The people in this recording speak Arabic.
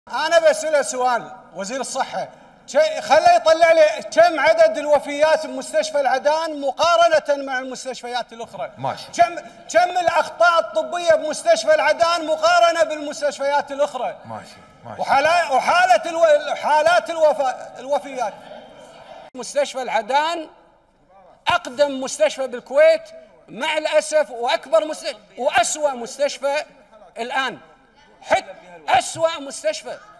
أنا بسأله سؤال وزير الصحة، خليه يطلع لي كم عدد الوفيات بمستشفى العدان مقارنة مع المستشفيات الأخرى. ماشي. كم الأخطاء الطبية بمستشفى العدان مقارنة بالمستشفيات الأخرى. ماشي. وحالات الوفيات. مستشفى العدان أقدم مستشفى بالكويت مع الأسف، وأكبر مستشفى وأسوأ مستشفى الآن، حتى أسوأ مستشفى.